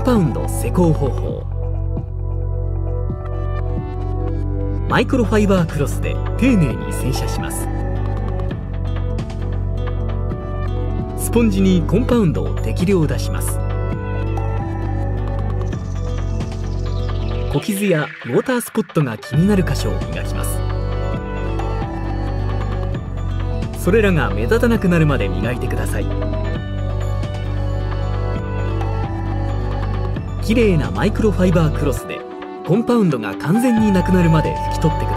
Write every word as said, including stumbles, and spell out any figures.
パウンド施工方法。マイクロファイバークロスで丁寧に洗車します。スポンジにコンパウンドを適量出します。小傷やウォータースポットが気になる箇所を磨きます。それらが目立たなくなるまで磨いてください。きれいなマイクロファイバークロスでコンパウンドが完全になくなるまで拭き取ってください。